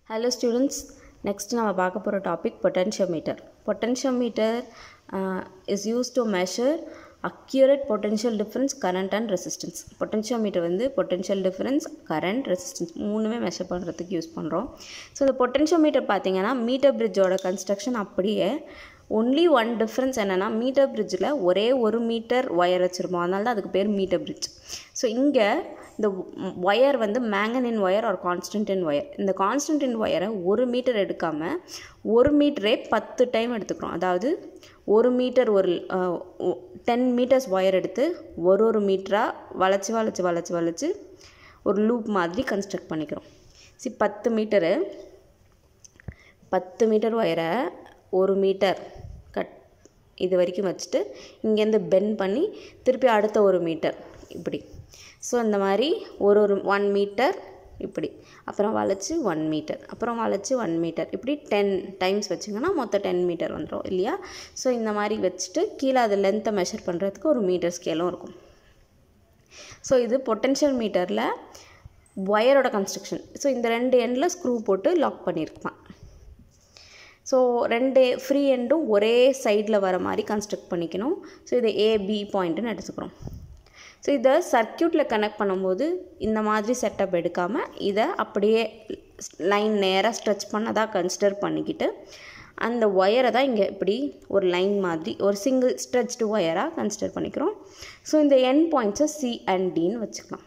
Hello students, next நம்ம பார்க்க போகிற topic potentiometer. Potentiometer is used to measure accurate potential difference, current and resistance. Potentiometer வந்து potential difference, current, resistance மூணுமே measure பண்ணுறதுக்கு use பண்ணுறோம். So இந்த potentiometer பார்த்தீங்கன்னா மீட்டர் பிரிட்ஜோட கன்ஸ்ட்ரக்ஷன் அப்படியே ஒன்லி ஒன் டிஃப்ரென்ஸ் என்னென்னா மீட்டர் பிரிட்ஜில் ஒரே ஒரு மீட்டர் ஒயர் வச்சுருப்போம், அதனால தான் அதுக்கு பேர் மீட்டர் பிரிட்ஜ். ஸோ இங்கே இந்த ஒயர் வந்து மேங்கனின் ஒயர் ஒரு கான்ஸ்டன்டின் ஒயர். இந்த கான்ஸ்டன்டின் ஒயரை ஒரு மீட்டர் எடுக்காமல் ஒரு மீட்டரே 10 டைம் எடுத்துக்கிறோம். அதாவது ஒரு மீட்டர் ஒரு 10 மீட்டர்ஸ் ஒயர் எடுத்து ஒரு மீட்டராக வளைச்சி ஒரு லூப் மாதிரி கன்ஸ்ட்ரக்ட் பண்ணிக்கிறோம். 10 மீட்டர் ஒயரை ஒரு மீட்டர் இது வரைக்கும் வச்சுட்டு இங்கேருந்து பெண்ட் பண்ணி திருப்பி அடுத்த ஒரு மீட்டர் இப்படி. ஸோ இந்த மாதிரி ஒரு 1 மீட்டர் இப்படி, அப்புறம் வளைச்சி 1 மீட்டர், அப்புறம் வளைச்சி 1 மீட்டர், இப்படி 10 டைம்ஸ் வச்சிங்கன்னா மொத்தம் 10 மீட்டர் வந்துடும் இல்லையா. ஸோ இந்த மாதிரி வச்சுட்டு கீழே அது லென்த்தை மெஷர் பண்ணுறதுக்கு ஒரு மீட்டர் ஸ்கேலும் இருக்கும். ஸோ இது பொட்டென்ஷியல் மீட்டரில் ஒயரோட கன்ஸ்ட்ரக்ஷன். ஸோ இந்த 2 எண்டில் ஸ்க்ரூ போட்டு லாக் பண்ணியிருப்பான். ஸோ 2 ஃப்ரீ எண்டும் ஒரே சைடில் வர மாதிரி கன்ஸ்ட்ரக்ட் பண்ணிக்கணும். ஸோ இதை ஏபி பாயிண்ட்டுன்னு எடுத்துக்கிறோம். ஸோ இதை சர்க்கியூட்டில் கனெக்ட் பண்ணும்போது இந்த மாதிரி செட்டப் எடுக்காமல் இதை அப்படியே லைன் நேராக ஸ்ட்ரெச் பண்ணதாக கன்சிடர் பண்ணிக்கிட்டு அந்த ஒயரை தான் இங்கே இப்படி ஒரு லைன் மாதிரி ஒரு சிங்கிள் ஸ்ட்ரெச்டு ஒயராக கன்சிடர் பண்ணிக்கிறோம். ஸோ இந்த எண்ட் பாயிண்ட்ஸை சி அண்ட் டின்னு வச்சுக்கலாம்.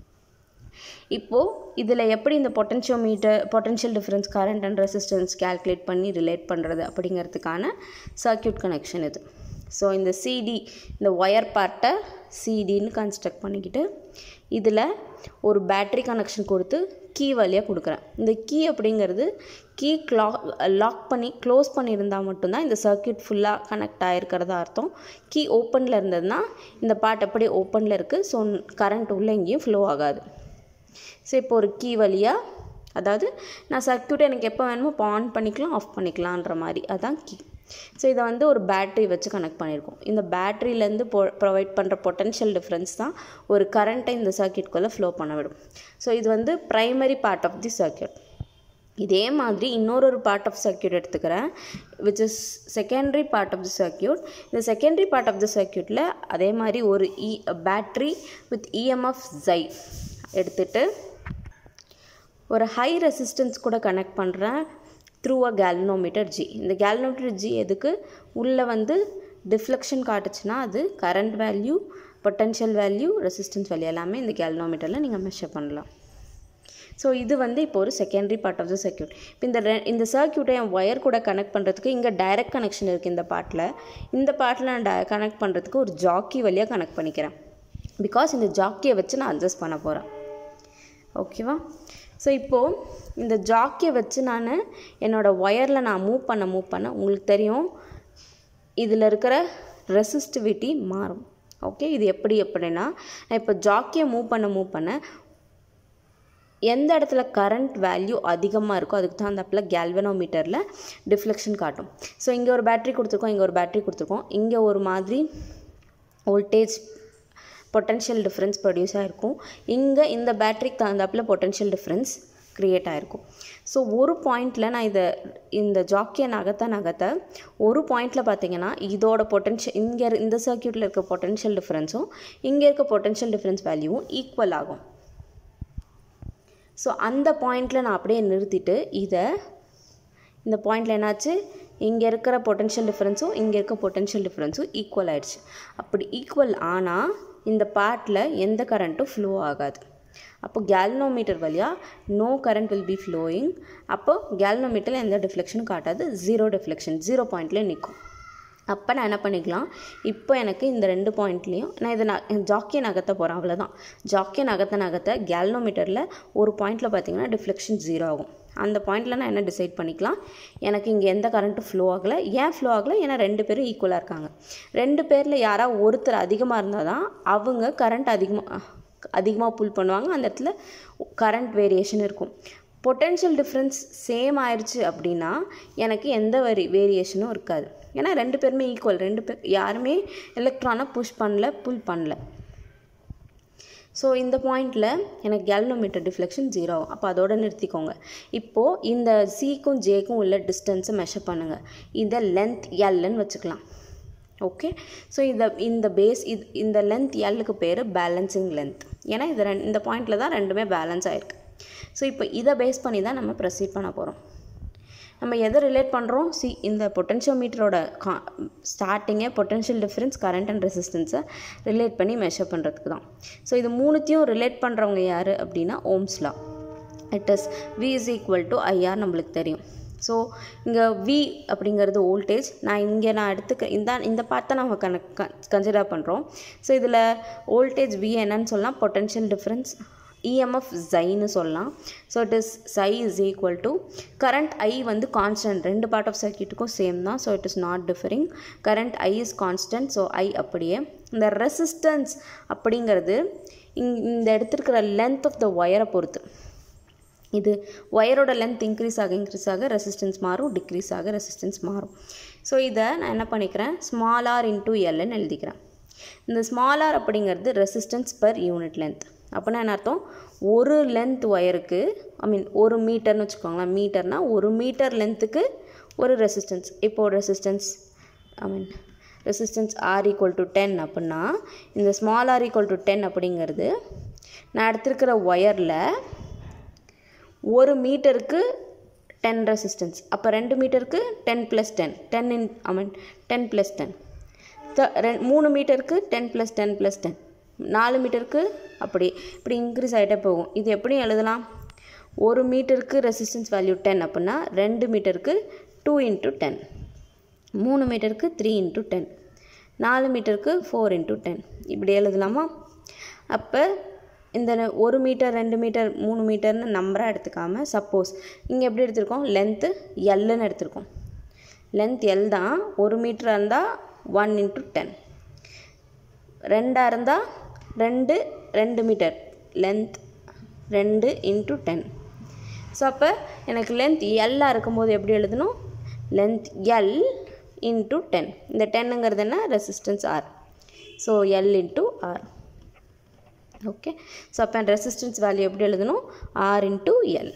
இப்போது இதில் எப்படி இந்த potential difference, current and resistance calculate பண்ணி ரிலேட் பண்ணுறது அப்படிங்கிறதுக்கான சர்க்கியூட் கனெக்ஷன் இது. ஸோ இந்த சிடி, இந்த ஒயர் பார்ட்டை சிடின்னு கன்ஸ்ட்ரக்ட் பண்ணிக்கிட்டு இதில் ஒரு பேட்ரி கனெக்ஷன் கொடுத்து கீ வழியாக கொடுக்குறேன். இந்த கீ அப்படிங்கிறது கீ லாக் பண்ணி க்ளோஸ் பண்ணியிருந்தால் மட்டும்தான் இந்த சர்க்கியூட் ஃபுல்லாக கனெக்ட் ஆகிருக்கிறதா அர்த்தம். கீ ஓப்பனில் இருந்ததுன்னா இந்த பார்ட் எப்படி ஓப்பனில் இருக்குது, ஸோ கரண்ட் உள்ளே எங்கேயும் ஃப்ளோ ஆகாது. ஸோ இப்போ ஒரு கீ வழியாக, அதாவது நான் சர்க்கியூட்டை எனக்கு எப்போ வேணுமோ இப்போ ஆன் பண்ணிக்கலாம், ஆஃப் பண்ணிக்கலான்ற மாதிரி, அதுதான் கீ. ஸோ இதை வந்து ஒரு பேட்ரி வச்சு கனெக்ட் பண்ணியிருக்கோம். இந்த பேட்ரியிலேருந்து ப்ரொவைட் பண்ணுற பொட்டென்ஷியல் டிஃப்ரென்ஸ் தான் ஒரு கரண்ட்டை இந்த சர்க்கியூட்குள்ளே ஃப்ளோ பண்ண விடும். ஸோ இது வந்து primary part of the circuit. இதே மாதிரி இன்னொரு பார்ட் ஆஃப் சர்க்கியூட் எடுத்துக்கிறேன், which is secondary part of the circuit. இந்த செகண்டரி பார்ட் ஆஃப் தி சர்க்கியூட்டில் அதே மாதிரி ஒரு பேட்ரி வித் இஎம்எஃப் ஜை எடுத்துகிட்டு ஒரு ஹை ரெசிஸ்டன்ஸ் கூட கனெக்ட் பண்ணுறேன் த்ரூ அ கேல்வனோமீட்டர் ஜி. இந்த கேல்வனோமீட்டர் ஜி எதுக்கு உள்ளே வந்து டிஃப்ளெக்ஷன் காட்டுச்சுன்னா அது current value, potential value, resistance value எல்லாமே இந்த கேல்வனோமீட்டரில் நீங்கள் மெஷர் பண்ணலாம். ஸோ இது வந்து இப்போ ஒரு secondary part of the circuit. இப்போ இந்த சர்க்கியூட்டை என் ஒயர் கூட கனெக்ட் பண்ணுறதுக்கு இங்கே டைரக்ட் கனெக்ஷன் இருக்குது. இந்த பார்ட்டில் நான் கனெக்ட் பண்ணுறதுக்கு ஒரு ஜாக்கி வழியாக கனெக்ட் பண்ணிக்கிறேன். பிகாஸ் இந்த ஜாக்கியை வச்சு நான் அட்ஜஸ்ட் பண்ண போகிறேன். ஓகேவா? ஸோ இப்போது இந்த ஜாக்கியை வச்சு நான் என்னோடய ஒயரில் நான் மூவ் பண்ண உங்களுக்கு தெரியும் இதில் இருக்கிற ரெசிஸ்டிவிட்டி மாறும். ஓகே, இது எப்படின்னா நான் இப்போ ஜாக்கியை மூவ் பண்ண எந்த இடத்துல கரண்ட் வேல்யூ அதிகமாக இருக்கோ அதுக்கு தான் அந்த கேல்வனோமீட்டரில் டிஃப்ளெக்ஷன் காட்டும். ஸோ இங்கே ஒரு பேட்ரி கொடுத்துருக்கோம், இங்கே ஒரு மாதிரி வோல்டேஜ் பொட்டென்ஷியல் டிஃப்ரென்ஸ் ப்ரொடியூஸ் ஆகிருக்கும். இங்கே இந்த பேட்டரிக்கு தகுந்தாப்பில் பொட்டென்ஷியல் டிஃப்ரென்ஸ் க்ரியேட் ஆகிருக்கும். ஸோ ஒரு பாயிண்டில் நான் இந்த ஜாக்கியை நகர்த்த ஒரு பாயிண்டில் பார்த்தீங்கன்னா இதோட பொட்டென்ஷியல் இந்த சர்க்கியூட்டில் இருக்க பொட்டென்ஷியல் டிஃப்ரென்ஸும் இங்கே இருக்க பொட்டென்ஷியல் டிஃப்ரென்ஸ் வேல்யூவும் ஈக்குவல் ஆகும். ஸோ அந்த பாயிண்டில் நான் அப்படியே நிறுத்திட்டு இந்த பாயிண்டில் என்னாச்சு, இங்கே இருக்கிற பொட்டென்ஷியல் டிஃப்ரென்ஸும் இங்கே இருக்க பொட்டென்ஷியல் டிஃப்ரென்ஸும் ஈக்குவல் ஆகிடுச்சு. அப்படி ஈக்குவல் ஆனால் இந்த பார்ட்டில் எந்த கரண்ட்டும் ஃப்ளோ ஆகாது. அப்போ கேல்வனோமீட்டர் வழியாக no current will be flowing. அப்போ கேல்வனோமீட்டரில் எந்த டிஃப்ளெக்ஷனும் காட்டாது, 0 டிஃப்ளெக்ஷன், 0 பாயிண்ட்லேயே நிற்கும். அப்போ நான் என்ன பண்ணிக்கலாம், இப்போ எனக்கு இந்த 2 பாயிண்ட்லேயும் நான் ஜாக்கியை நகர்த்த போகிறேன், அவ்வளோதான். ஜாக்கியை நகர்த்த கேல்வனோமீட்டரில் ஒரு பாயிண்டில் பார்த்தீங்கன்னா டிஃப்ளெக்ஷன் 0 ஆகும். அந்த பாயிண்டில் நான் என்ன டிசைட் பண்ணிக்கலாம், எனக்கு இங்கே எந்த கரண்ட்டும் ஃப்ளோ ஆகலை. ஏன் ஃப்ளோ ஆகலை? ஏன்னா 2 பேரும் ஈக்குவலாக இருக்காங்க. 2 பேரில் யாராவது ஒருத்தர் அதிகமாக இருந்தால் தான் அவங்க கரண்ட் அதிகமாக புல் பண்ணுவாங்க, அந்த இடத்துல கரண்ட் வேரியேஷன் இருக்கும். பொட்டென்ஷியல் டிஃப்ரென்ஸ் சேம் ஆயிடுச்சு அப்படின்னா எனக்கு எந்த வேரியேஷனும் இருக்காது. ஏன்னா 2 பேருமே ஈக்குவல், 2 பேர் யாருமே எலக்ட்ரானை புல் பண்ணல. ஸோ இந்த பாயிண்டில் எனக்கு கேல்வனோமீட்டர் டிஃப்ளெக்ஷன் 0 ஆகும். அப்போ அதோடு நிறுத்திக்கோங்க. இப்போது இந்த சிக்கும் ஜேக்கும் உள்ள டிஸ்டன்ஸை மெஷர் பண்ணுங்கள். இதை லென்த் எல்லுன்னு வச்சுக்கலாம். ஓகே, ஸோ இந்த பேஸ் இந்த லென்த் எல்லுக்கு பேர் பேலன்சிங் லென்த். ஏன்னா இந்த பாயிண்டில் தான் ரெண்டுமே பேலன்ஸ் ஆகிருக்கு. ஸோ இப்போ இதை பேஸ் பண்ணி தான் நம்ம ப்ரொசீட் பண்ண போகிறோம். நம்ம எதை ரிலேட் பண்ணுறோம்? இந்த பொட்டென்ஷியோமீட்டரோட ஸ்டார்டிங்கே பொட்டென்ஷியல் டிஃப்ரென்ஸ், கரண்ட் அண்ட் ரெசிஸ்டன்ஸை ரிலேட் பண்ணி மெஷர் பண்ணுறதுக்கு தான். ஸோ இது மூணுத்தையும் ரிலேட் பண்ணுறவங்க யார் அப்படின்னா Ohm's law. It is V is equal to IR நம்மளுக்கு தெரியும். ஸோ இங்கே V அப்படிங்கிறது வோல்டேஜ். நான் எடுத்துக்க இந்த பார்த்த நம்ம கன்சிடர் பண்ணுறோம். ஸோ இதில் வோல்டேஜ் V என்னன்னு சொல்லலாம், பொட்டென்ஷியல் டிஃப்ரென்ஸ், EMF Psi சொல்லலாம். So it is Psi is equal to current I வந்து கான்ஸ்டன்ட், ரெண்டு பார்ட் ஆஃப் சர்க்கியூட்டுக்கும் சேம் தான். So it is not differing. Current I is constant, so I அப்படியே. இந்த ரெசிஸ்டன்ஸ் அப்படிங்கிறது இந்த எடுத்துருக்கிற லென்த் ஆஃப் த ஒயரை பொறுத்து. இது ஒயரோட லென்த் இன்க்ரீஸ் ஆக ரெசிஸ்டன்ஸ் மாறும், டிக்ரீஸ் ஆக ரெசிஸ்டன்ஸ் மாறும். ஸோ இதை நான் என்ன பண்ணிக்கிறேன், ஸ்மால் r இன்டூ எல்லுன்னு எழுதிக்கிறேன். இந்த ஸ்மால் r அப்படிங்கிறது ரெசிஸ்டன்ஸ் பர் யூனிட் லென்த். அப்படின்னா என்ன அர்த்தம், ஒரு லென்த் ஒயருக்கு ஒரு மீட்டர்னு வச்சுக்கோங்களேன். மீட்டர்னா ஒரு மீட்டர் லென்த்துக்கு ஒரு ரெசிஸ்டன்ஸ். இப்போது ரெசிஸ்டன்ஸ் R ஈக்குவல் டு 10 அப்படின்னா இந்த ஸ்மால் r ஈக்குவல் டு 10 அப்படிங்கிறது நான் எடுத்துருக்கிற ஒயரில் ஒரு மீட்டருக்கு 10 ரெசிஸ்டன்ஸ். அப்போ 2 மீட்டருக்கு 10 + 10 10 + 10 3 மீட்டருக்கு 10 + 10 + 10 4 மீட்டருக்கு இப்படி இன்க்ரீஸ் ஆகிட்டே போகும். இது எப்படி எழுதலாம், ஒரு மீட்டருக்கு ரெசிஸ்டன்ஸ் வேல்யூ 10 அப்படின்னா 2 மீட்டருக்கு 2 × 10, 3 மீட்டருக்கு 3 × 10, 4 மீட்டருக்கு 4 × 10 இப்படி எழுதலாமா? அப்போ இந்த 1 மீட்டர் 2 மீட்டர் 3 மீட்டர்னு நம்பராக எடுத்துக்காமல், சப்போஸ் இங்கே எப்படி எடுத்திருக்கோம், லென்த்து எல்லுன்னு எடுத்திருக்கோம். லென்த் எல் தான். 1 மீட்டராக இருந்தால் 1 × 10, 2 இருந்தால் 2 மீட்டர், லென்த் 2 × 10. ஸோ அப்போ எனக்கு லென்த் எல்லாக இருக்கும்போது எப்படி எழுதணும், லென்த் எல் × 10. இந்த 10ங்கிறது என்ன, resistance R. So L × R. Okay, so அப்போ ரெசிஸ்டன்ஸ் வேல்யூ எப்படி எழுதணும், R × L.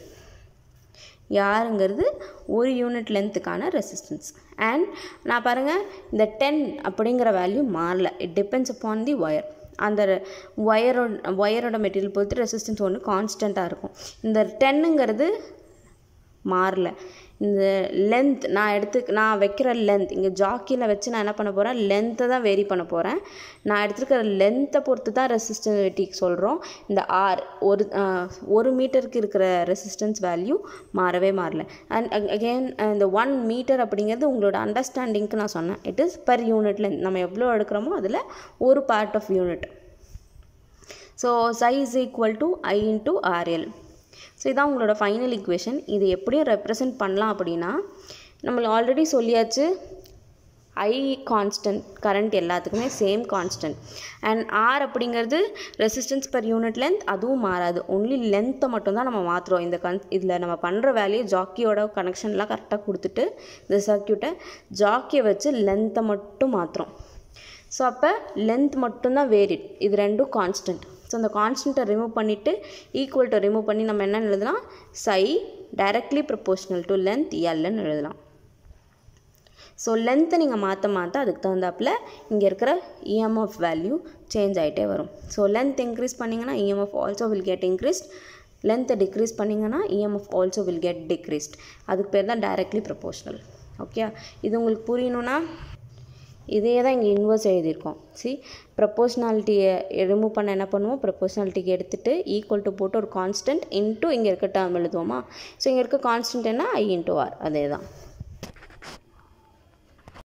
யாருங்கிறது ஒரு யூனிட் லென்த்துக்கான ரெசிஸ்டன்ஸ். அண்ட் நான் பாருங்கள், இந்த 10 அப்படிங்கிற வேல்யூ மாறல. It depends upon the wire. அந்த ஒயரோட மெட்டீரியல் பொறுத்து ரெசிஸ்டன்ஸ் ஒன்று கான்ஸ்டண்ட்டாக இருக்கும். இந்த 10ங்கிறது மாறல. இந்த லென்த் நான் வைக்கிற லென்த் இங்கே ஜாக்கியில் வச்சு நான் என்ன பண்ண போகிறேன், லென்த்தை தான் வேரி பண்ண போகிறேன். நான் எடுத்துருக்கிற லென்த்தை பொறுத்து தான் ரெசிஸ்டிவிட்டிக்கு சொல்கிறோம். இந்த ஆர் ஒரு மீட்டருக்கு இருக்கிற ரெசிஸ்டன்ஸ் வேல்யூ மாறவே மாறல. அண்ட் அகெயின் இந்த 1 மீட்டர் அப்படிங்கிறது உங்களோட அண்டர்ஸ்டாண்டிங்க்கு நான் சொன்னேன். It is per unit length. நம்ம எவ்வளோ எடுக்கிறோமோ அதில் ஒரு part of unit. So Psi is equal to I × RL. ஸோ இதான் உங்களோட ஃபைனல் ஈக்குவேஷன். இது எப்படியும் ரெப்ரசன்ட் பண்ணலாம் அப்படின்னா, நம்மளுக்கு ஆல்ரெடி சொல்லியாச்சு, I கான்ஸ்டன்ட், கரண்ட் எல்லாத்துக்குமே சேம் கான்ஸ்டன்ட். அண்ட் R அப்படிங்கிறது ரெசிஸ்டன்ஸ் பர் யூனிட் லென்த், அதுவும் மாறாது. ஒன்லி லென்த்தை மட்டும்தான் நம்ம மாற்றுறோம். இதில் நம்ம பண்ணுற வேலையை ஜாக்கியோட கனெக்ஷன்லாம் கரெக்டாக கொடுத்துட்டு இந்த சர்க்கியூட்டை ஜாக்கியை வச்சு லென்த்தை மட்டும் மாற்றுறோம். ஸோ அப்போ லென்த் மட்டும்தான் வேரிட், இது ரெண்டும் கான்ஸ்டன்ட். ஸோ அந்த கான்ஸ்டன்ட்டை ரிமூவ் பண்ணிவிட்டு ஈக்குவல் டு ரிமூவ் பண்ணி நம்ம என்ன எழுதலாம், Psi directly proportional to length எல்லுன்னு எழுதலாம். ஸோ லென்த்தை நீங்கள் மாற்ற அதுக்கு தகுந்தாப்பில் இங்கே இருக்கிற EMF வேல்யூ சேஞ்ச் ஆகிட்டே வரும். ஸோ லென்த் இன்க்ரீஸ் பண்ணிங்கன்னா EMF also will get increased. லென்த்தை டிக்ரீஸ் பண்ணிங்கன்னா EMF also will get decreased. அதுக்கு பேர் தான் டைரக்ட்லி ப்ரொபோஷ்னல். ஓகே, இது உங்களுக்கு புரியணுன்னா இதே தான் இங்கே இன்வர்ஸ் எழுதியிருக்கோம். ப்ரொபோஷ்னாலிட்டியை ரிமூவ் பண்ண என்ன பண்ணுவோம், ப்ரொபோஷ்னாலிட்டிக்கு எடுத்துகிட்டு ஈக்குவல் டு போட்டு ஒரு கான்ஸ்டன்ட் இன்ட்டு இங்கே இருக்க டேர்ம் எழுதுவோமா. ஸோ இங்கே இருக்க கான்ஸ்டன்ட் என்ன, I × R. அதே தான்.